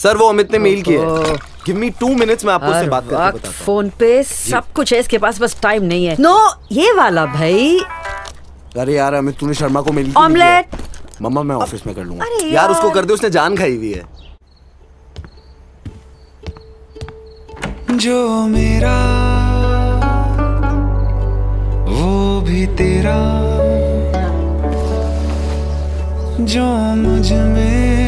Sir वो अमित ने mail किया है। गिव मी 2 मिनट्स, मैं आपको उससे बात करके बताता हूँ। फोन पे सब कुछ है इसके पास, बस टाइम नहीं है। नो ये वाला भाई। अरे यार अमित तूने शर्मा को मेल ऑमलेट। मम्मा मैं ऑफिस में कर लूंगा। अरे यार उसको कर दे, उसने जान खाई हुई है। जो मेरा वो भी तेरा, जो मुझ में